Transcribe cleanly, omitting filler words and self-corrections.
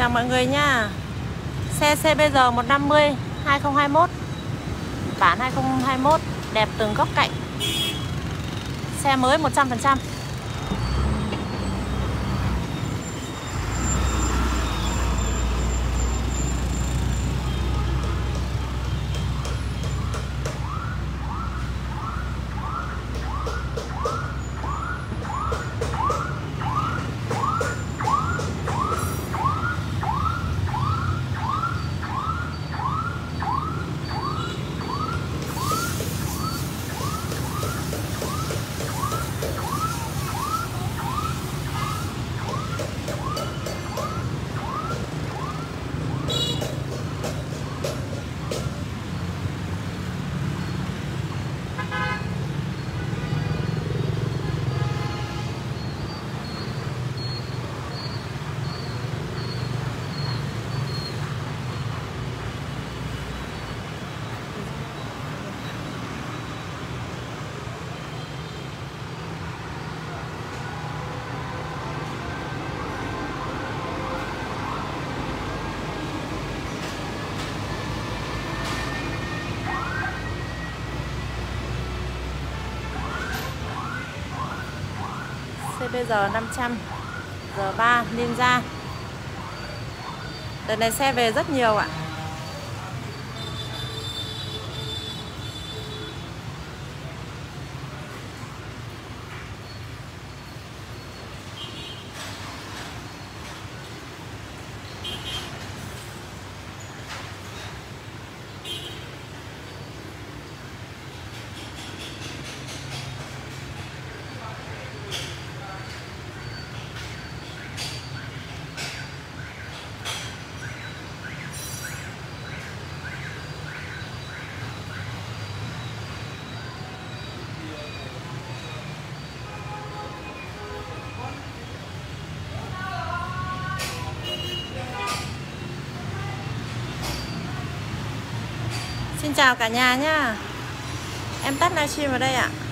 Chào mọi người nha. Xe CBR 150 2021, bản 2021, đẹp từng góc cạnh. Xe mới 100%. CBR 500 R3 Ninja. Đợt này xe về rất nhiều ạ. Xin chào cả nhà nhá. Em tắt livestream ở đây ạ.